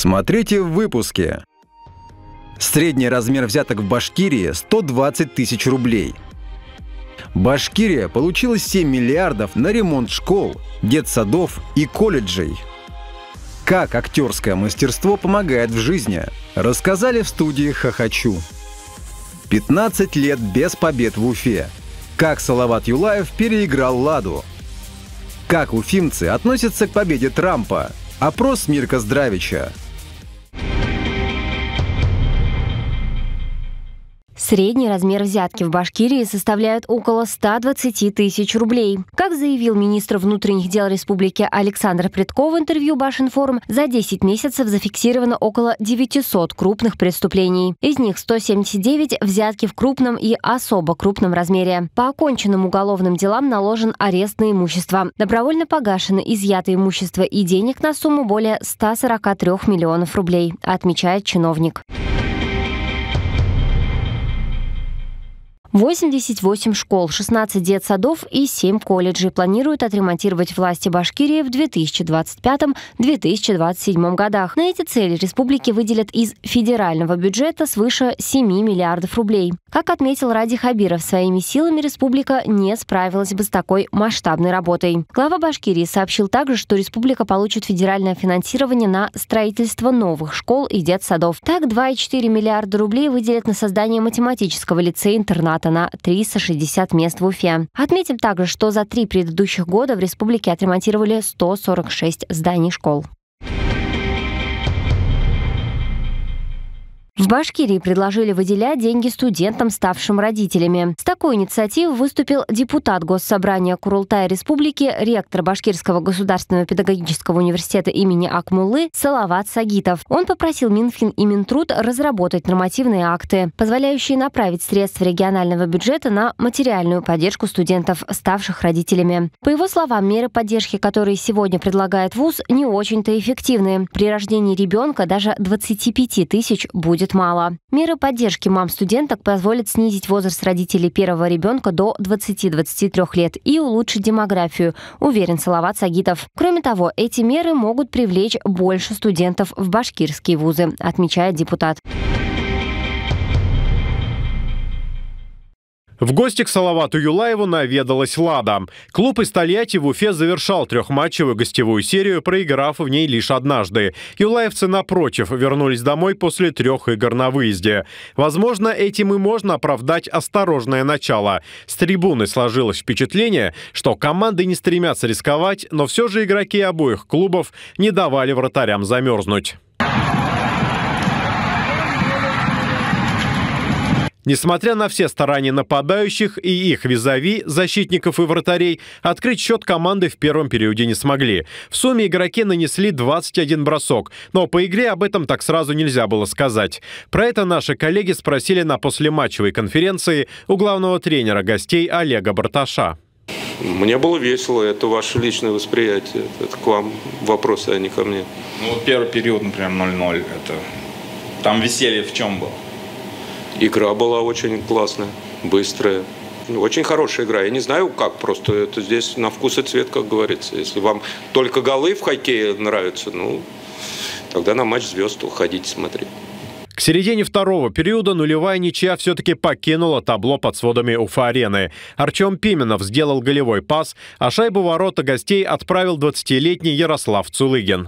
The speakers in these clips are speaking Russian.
Смотрите в выпуске. Средний размер взяток в Башкирии – 120 тысяч рублей. Башкирия получила 7 миллиардов на ремонт школ, детсадов и колледжей. Как актерское мастерство помогает в жизни, рассказали в студии «Хохочу». 15 лет без побед в Уфе. Как Салават Юлаев переиграл Ладу. Как уфимцы относятся к победе Трампа. Опрос Мирка Здравича. Средний размер взятки в Башкирии составляет около 120 тысяч рублей. Как заявил министр внутренних дел республики Александр Предков в интервью Башинформ, за 10 месяцев зафиксировано около 900 крупных преступлений. Из них 179 взятки в крупном и особо крупном размере. По оконченным уголовным делам наложен арест на имущество. Добровольно погашено изъято имущество и денег на сумму более 143 миллионов рублей, отмечает чиновник. 88 школ, 16 детсадов и 7 колледжей планируют отремонтировать власти Башкирии в 2025-2027 годах. На эти цели республике выделят из федерального бюджета свыше 7 миллиардов рублей. Как отметил Ради Хабиров, своими силами республика не справилась бы с такой масштабной работой. Глава Башкирии сообщил также, что республика получит федеральное финансирование на строительство новых школ и детсадов. Так, 2,4 миллиарда рублей выделят на создание математического лицея-интерната на 360 мест в Уфе. Отметим также, что за 3 предыдущих года в республике отремонтировали 146 зданий школ. В Башкирии предложили выделять деньги студентам, ставшим родителями. С такой инициативой выступил депутат Госсобрания Курултая Республики, ректор Башкирского государственного педагогического университета имени Акмуллы Салават Сагитов. Он попросил Минфин и Минтруд разработать нормативные акты, позволяющие направить средства регионального бюджета на материальную поддержку студентов, ставших родителями. По его словам, меры поддержки, которые сегодня предлагает ВУЗ, не очень-то эффективны. При рождении ребенка даже 25 тысяч будет мало. Меры поддержки мам-студенток позволят снизить возраст родителей первого ребенка до 20-23 лет и улучшить демографию, уверен Салават Сагитов. Кроме того, эти меры могут привлечь больше студентов в башкирские вузы, отмечает депутат. В гости к Салавату Юлаеву наведалась «Лада». Клуб из Тольятти в Уфе завершал трехматчевую гостевую серию, проиграв в ней лишь однажды. Юлаевцы, напротив, вернулись домой после 3 игр на выезде. Возможно, этим и можно оправдать осторожное начало. С трибуны сложилось впечатление, что команды не стремятся рисковать, но все же игроки обоих клубов не давали вратарям замерзнуть. Несмотря на все старания нападающих и их визави, защитников и вратарей, открыть счет команды в первом периоде не смогли. В сумме игроки нанесли 21 бросок, но по игре об этом так сразу нельзя было сказать. Про это наши коллеги спросили на послематчевой конференции у главного тренера гостей Олега Барташа. Мне было весело, это ваше личное восприятие, это к вам вопросы, а не ко мне. Ну, первый период, например, 0-0, там веселье в чем было? Игра была очень классная, быстрая. Очень хорошая игра. Я не знаю как, просто это здесь на вкус и цвет, как говорится. Если вам только голы в хоккее нравятся, ну, тогда на матч звезд ходите смотреть. К середине второго периода нулевая ничья все-таки покинула табло под сводами Уфа-арены. Артем Пименов сделал голевой пас, а шайбу в ворота гостей отправил 20-летний Ярослав Цулыгин.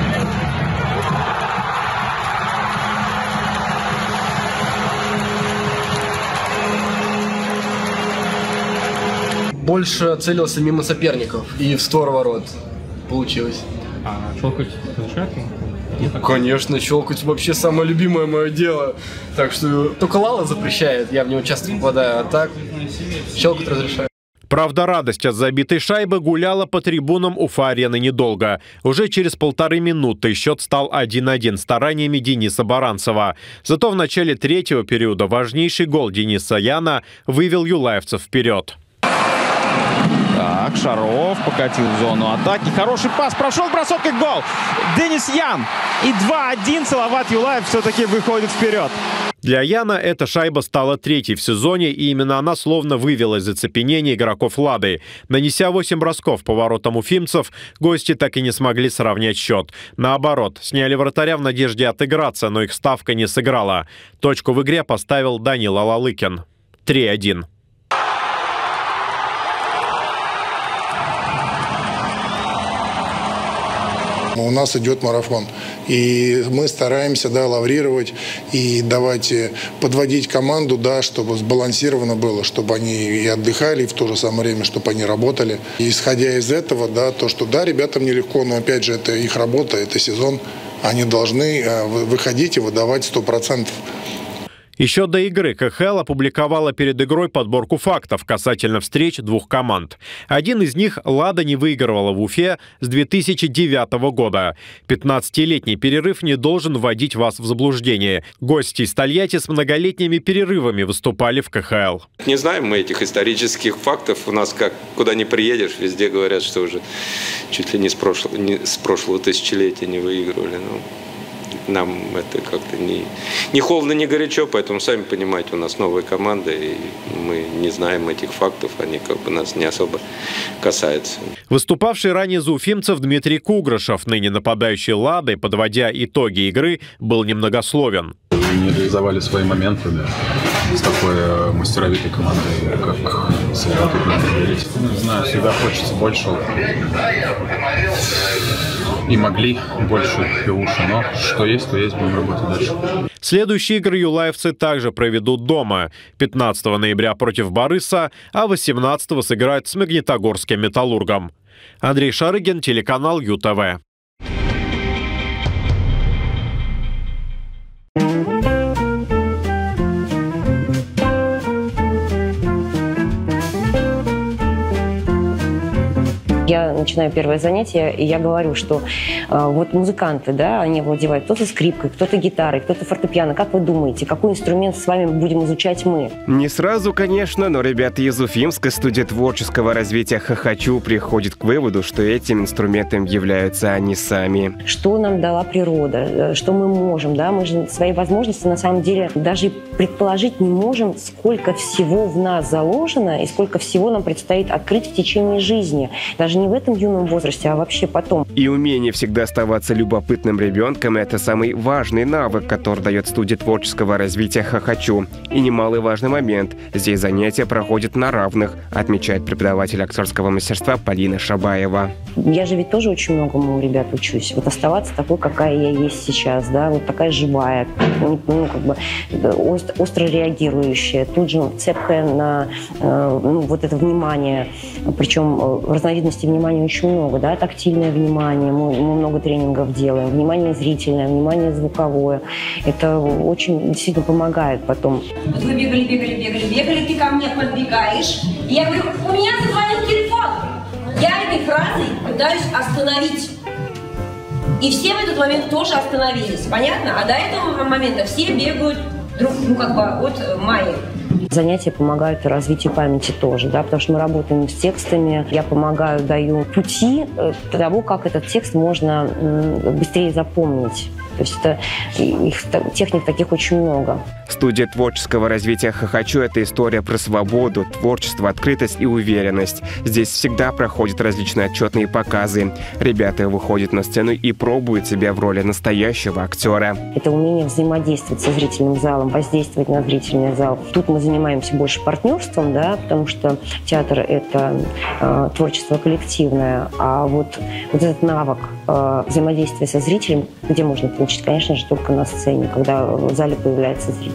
Больше целился мимо соперников и в створ ворот получилось. А щелкать разрешает? Конечно, щелкать вообще самое любимое мое дело. Так что только Лала запрещает, я в него часто попадаю, а так щелкать разрешаю. Правда, радость от забитой шайбы гуляла по трибунам Уфа-арены недолго. Уже через 1,5 минуты счет стал 1-1 стараниями Дениса Баранцева. Зато в начале третьего периода важнейший гол Дениса Яна вывел юлаевцев вперед. Так, Шаров покатил в зону атаки. Хороший пас, прошел бросок и гол. Денис Ян. И 2-1 Салават Юлаев все-таки выходит вперед. Для Яна эта шайба стала третьей в сезоне, и именно она словно вывела из оцепенения игроков «Лады». Нанеся 8 бросков по воротам уфимцев, гости так и не смогли сравнять счет. Наоборот, сняли вратаря в надежде отыграться, но их ставка не сыграла. Точку в игре поставил Данил Алалыкин. 3-1. У нас идет марафон, и мы стараемся, да, лаврировать и давать, подводить команду, да, чтобы сбалансировано было, чтобы они и отдыхали, и в то же самое время, чтобы они работали. И исходя из этого, да, то, что да, ребятам нелегко, но опять же это их работа, это сезон, они должны выходить и выдавать 100%. Еще до игры КХЛ опубликовала перед игрой подборку фактов касательно встреч двух команд. Один из них «Лада» не выигрывала в Уфе с 2009 года. 15-летний перерыв не должен вводить вас в заблуждение. Гости из Тольятти с многолетними перерывами выступали в КХЛ. Не знаем мы этих исторических фактов. У нас как куда ни приедешь, везде говорят, что уже чуть ли не с прошлого тысячелетия не выигрывали. Нам это как-то не холодно, не горячо, поэтому, сами понимаете, у нас новая команда, и мы не знаем этих фактов, они как бы нас не особо касаются. Выступавший ранее за уфимцев Дмитрий Кугрышев, ныне нападающий «Лады», подводя итоги игры, был немногословен. Не реализовали свои моменты, да, с такой мастеровитой командой, как всегда тут надо верить. Не знаю, всегда хочется большего. И могли больше и лучше, но что есть, то есть, будем работать дальше. Следующие игры юлаевцы также проведут дома. 15 ноября против «Барыса», а 18 сыграют с Магнитогорским «Металлургом». Андрей Шарыгин, телеканал ЮТВ. Я начинаю первое занятие, и я говорю, что вот музыканты, да, они владеют кто-то скрипкой, кто-то гитарой, кто-то фортепиано. Как вы думаете, какой инструмент с вами будем изучать мы? Не сразу, конечно, но ребята из Уфимской студии творческого развития «Хохочу» приходят к выводу, что этим инструментом являются они сами. Что нам дала природа, что мы можем, да, мы же свои возможности на самом деле даже предположить не можем, сколько всего в нас заложено и сколько всего нам предстоит открыть в течение жизни. Даже не в этом юном возрасте, а вообще потом. И умение всегда оставаться любопытным ребенком – это самый важный навык, который дает студия творческого развития «Хохочу». И немалый важный момент – здесь занятия проходят на равных, отмечает преподаватель актерского мастерства Полина Шабаева. Я же ведь тоже очень многому у ребят учусь. Вот оставаться такой, какая я есть сейчас, да, вот такая живая, как бы остро реагирующая, тут же цепкая на вот это внимание, причем разновидностей внимания очень много, да, тактильное внимание, мы много тренингов делаем, внимание зрительное, внимание звуковое. Это очень действительно помогает потом. Вот вы бегали, ты ко мне подбегаешь, и я говорю, у меня зазвонил телефон. Я этой фразой пытаюсь остановить. И все в этот момент тоже остановились, понятно? А до этого момента все бегают от Майи. Занятия помогают и развитию памяти тоже, да, потому что мы работаем с текстами, я помогаю, даю пути того, как этот текст можно быстрее запомнить. То есть техник таких очень много. Студия творческого развития «Хохочу» — это история про свободу, творчество, открытость и уверенность. Здесь всегда проходят различные отчетные показы. Ребята выходят на сцену и пробуют себя в роли настоящего актера. Это умение взаимодействовать со зрительным залом, воздействовать на зрительный зал. Тут мы занимаемся больше партнерством, да, потому что театр — это творчество коллективное, а вот этот навык взаимодействия со зрителем, где можно получить, конечно же, только на сцене, когда в зале появляется зритель.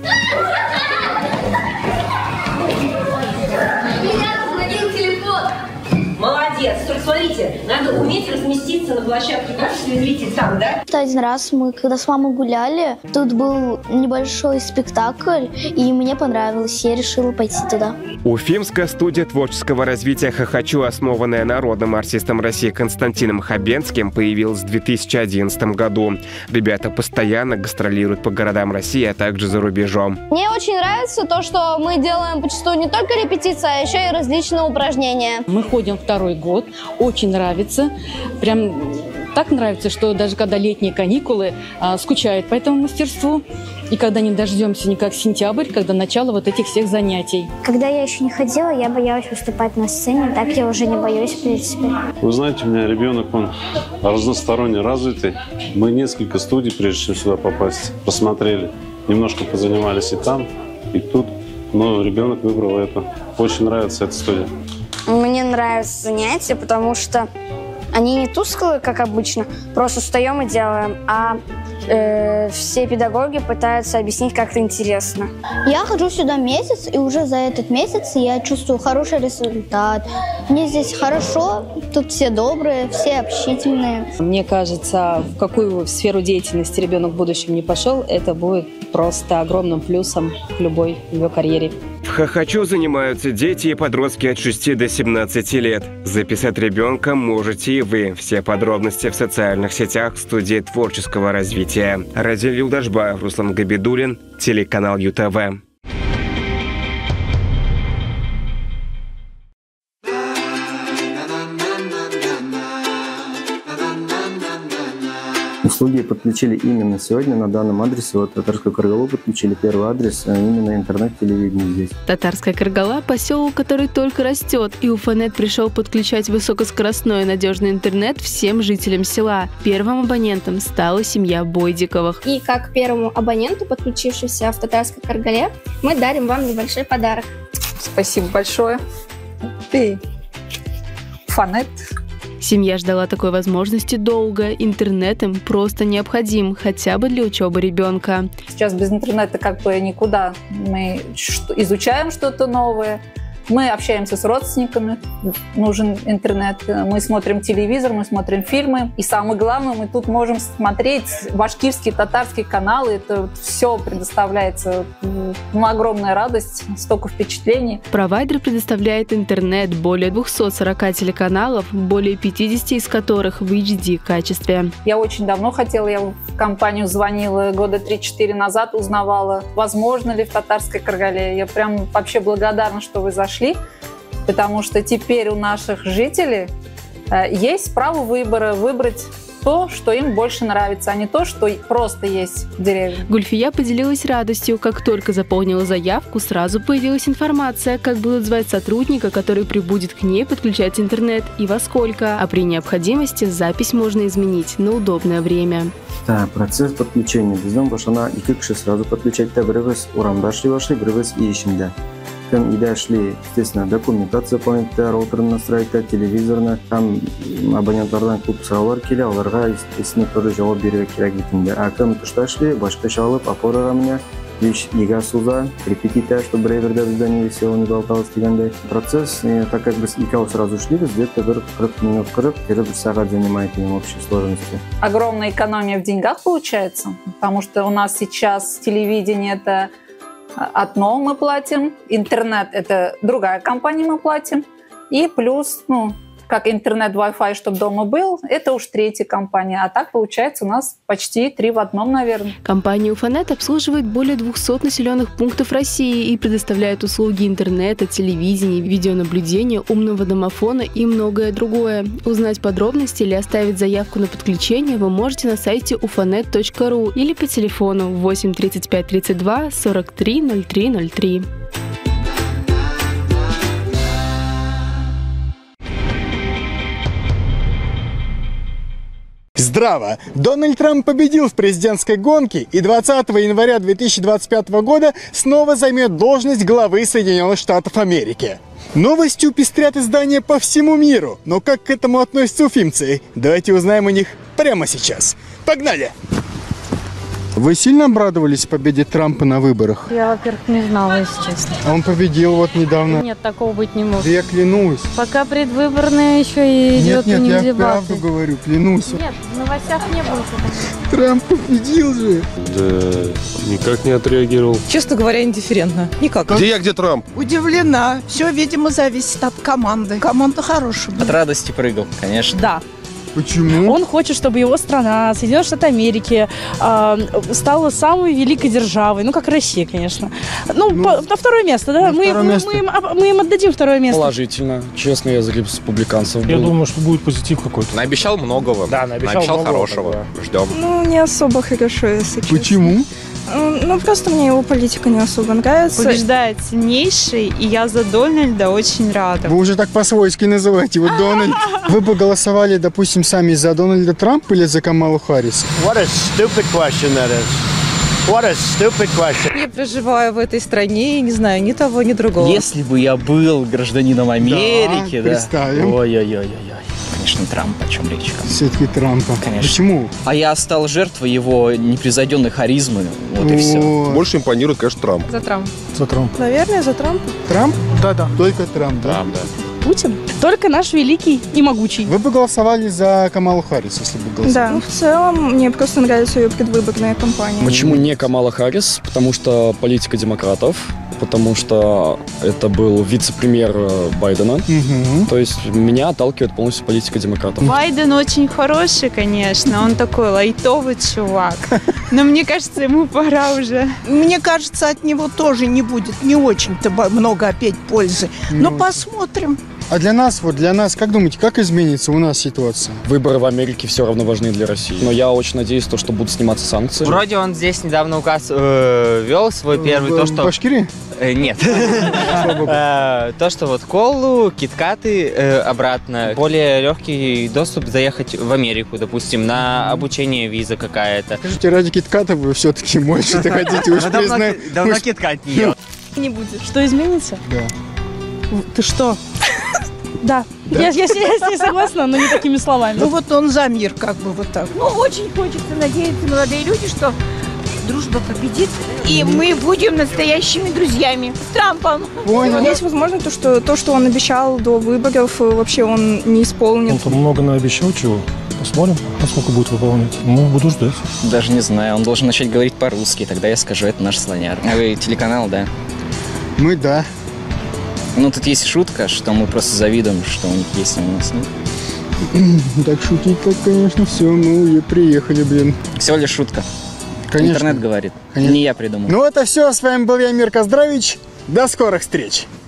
Молодец! Только смотрите, надо уметь разместиться на площадке, как если зритель там, да? Один раз мы, когда с мамой гуляли, тут был небольшой спектакль, и мне понравилось, я решила пойти туда. Уфимская студия творческого развития «Хохочу», основанная народным артистом России Константином Хабенским, появилась в 2011 году. Ребята постоянно гастролируют по городам России, а также за рубежом. Мне очень нравится то, что мы делаем почастую не только репетиции, а еще и различные упражнения. Мы ходим второй год, очень нравится. Прям так нравится, что даже когда летние каникулы, скучает по этому мастерству. И когда не дождемся никак сентябрь, когда начало вот этих всех занятий. Когда я еще не ходила, я боялась выступать на сцене. Так я уже не боюсь, в принципе. Вы знаете, у меня ребенок, он разносторонне развитый. Мы несколько студий, прежде чем сюда попасть, посмотрели. Немножко позанимались и там, и тут. Но ребенок выбрал это. Очень нравится эта студия. Мне нравятся занятия, потому что они не тусклые, как обычно. Просто встаем и делаем. А все педагоги пытаются объяснить как-то интересно. Я хожу сюда месяц, и уже за этот месяц я чувствую хороший результат. Мне здесь хорошо, тут все добрые, все общительные. Мне кажется, в какую сферу деятельности ребенок в будущем не пошел, это будет просто огромным плюсом в любой его карьере. В Хохочу занимаются дети и подростки от 6 до 17 лет. Записать ребенка можете и вы. Все подробности в социальных сетях студии творческого развития. Разиль Юлдашбаев, Руслан Габидуллин, телеканал ЮТВ. Услуги подключили именно сегодня на данном адресе. Вот Татарскую Кыргалу подключили первый адрес, именно интернет-телевидение здесь. Татарская Кыргала – поселок, который только растет, и Уфанет пришел подключать высокоскоростной и надежный интернет всем жителям села. Первым абонентом стала семья Бойдиковых. И как первому абоненту, подключившемуся в Татарской Кыргале, мы дарим вам небольшой подарок. Спасибо большое. Ты Уфанет. Семья ждала такой возможности долго. Интернет им просто необходим, хотя бы для учебы ребенка. Сейчас без интернета как бы никуда. Мы изучаем что-то новое, мы общаемся с родственниками, нужен интернет, мы смотрим телевизор, мы смотрим фильмы. И самое главное, мы тут можем смотреть башкирские, татарские каналы. Это все предоставляется, огромная радость, столько впечатлений. Провайдер предоставляет интернет, более 240 телеканалов, более 50 из которых в HD качестве. Я очень давно хотела, я в компанию звонила года 3-4 назад, узнавала, возможно ли в Татарской Кыргале. Я прям вообще благодарна, что вы зашли. Потому что теперь у наших жителей есть право выбора, выбрать то, что им больше нравится, а не то, что просто есть в деревне. Гульфия поделилась радостью. Как только заполнила заявку, сразу появилась информация, как будут звать сотрудника, который прибудет к ней подключать интернет и во сколько. А при необходимости запись можно изменить на удобное время. Да, процесс подключения. Біздің башана 2 кіші сразу подключать. Бірігіз урамдашли вашли, бірігіз и ішінде. Кем и дошли, естественно, документация заполнить, роутерны настроить, телевизорны, там абонентлардан көп сұраулар келе, оларға естественно тоже жауап беруге керек етінде. А кем тұшташли, башқа шалып, опора рамына, ига суза, репетиция, чтобы рейверда бізде не весело, не болталось дегенде. Процесс, так как біз икау сразу шли, где-то 40 минут 40 сағат занимает им общей сложности. Огромная экономия в деньгах получается, потому что у нас сейчас телевидение это одно мы платим, интернет это другая компания мы платим, и плюс, как интернет, Wi-Fi, чтобы дома был, это уж третья компания. А так получается у нас почти 3 в одном, наверное. Компания Уфанет обслуживает более 200 населенных пунктов России и предоставляет услуги интернета, телевидения, видеонаблюдения, умного домофона и многое другое. Узнать подробности или оставить заявку на подключение вы можете на сайте ufanet.ru или по телефону 8 35 32 43 03 03. Здраво! Дональд Трамп победил в президентской гонке и 20 января 2025 года снова займет должность главы Соединенных Штатов Америки. Новостью пестрят издания по всему миру, но как к этому относятся уфимцы? Давайте узнаем у них прямо сейчас. Погнали! Вы сильно обрадовались победе Трампа на выборах? Я, во-первых, не знала, если честно. А он победил вот недавно. Нет, такого быть не может. Да я клянусь. Пока предвыборные еще и идет Нет, у них я дебаты. правду говорю, клянусь. Нет, в новостях не было. Трамп победил же. Да, никак не отреагировал. Честно говоря, индифферентно. Никак. Где я, где Трамп? Удивлена. Все, видимо, зависит от команды. Команда хорошая. От радости прыгал, конечно. Да. Почему? Он хочет, чтобы его страна, Соединенные Штаты Америки, стала самой великой державой. Ну, как Россия, конечно. На второе место, да? Мы им отдадим второе место. Положительно. Честно, я за республиканцев был. Я думаю, что будет позитив какой-то. Наобещал многого. Да, наобещал хорошего. Да. Ждем. Ну, не особо хорошо, если честно. Почему? Ну, просто мне его политика не особо нравится. Побеждает сильнейший, и я за Дональда очень рада. Вы уже так по-свойски называете его Дональд. Вы бы голосовали, допустим, сами за Дональда Трампа или за Камалу Харрис? What a stupid question that is. What a stupid question. Я проживаю в этой стране и не знаю ни того, ни другого. Если бы я был гражданином Америки, да. Представим. Ой-ой-ой-ой. Конечно, Трамп, о чем речь. Все-таки Трампа. Конечно. Почему? А я стал жертвой его непревзойденной харизмы. Вот и все. Больше импонирует, конечно, Трамп. За Трамп. За Трамп. Наверное, за Трампа. Трамп? Да. Только Трамп, да? Трамп, да. Путин. Только наш великий и могучий. Вы бы голосовали за Камалу Харрис, если бы голосовали? Да, ну, в целом, мне просто нравится ее предвыборная кампания. Почему не Камала Харрис? Потому что политика демократов, потому что это был вице-премьер Байдена. То есть меня отталкивает полностью политика демократов. Байден очень хороший, конечно, он такой лайтовый чувак. Но мне кажется, ему пора уже. Мне кажется, от него тоже не будет не очень-то много опять пользы. Но посмотрим. А для нас, как думаете, как изменится у нас ситуация? Выборы в Америке все равно важны для России. Но я очень надеюсь, что будут сниматься санкции. Вроде он здесь недавно указ ввел свой первый, то что... В Башкирии? Нет. То, что вот колу, киткаты обратно. Более легкий доступ заехать в Америку, допустим, на обучение, виза какая-то. Скажите, ради китката вы все-таки больше-то хотите уж признать? Давно киткат не ел. Не будет. Что изменится? Да. Ты что? Да. Я с ней согласна, но не такими словами. Ну вот он за мир, как бы вот так. Ну, очень хочется надеяться, молодые люди, что дружба победит, и мы будем настоящими друзьями с Трампом. Понял. Есть возможность, то, что он обещал до выборов, вообще он не исполнит. Он там много наобещал чего. Посмотрим, насколько будет выполнять. Ну, буду ждать. Даже не знаю, он должен начать говорить по-русски, тогда я скажу, это наш слоняр. А вы телеканал, да? Мы, да. Ну, тут есть шутка, что мы просто завидуем, что у них есть, а у нас нет. Так шутить, так, конечно, все, мы приехали, блин. Всего лишь шутка. Конечно. Интернет говорит. Конечно. Не я придумал. Ну, это все. С вами был я, Мир Коздравич. До скорых встреч.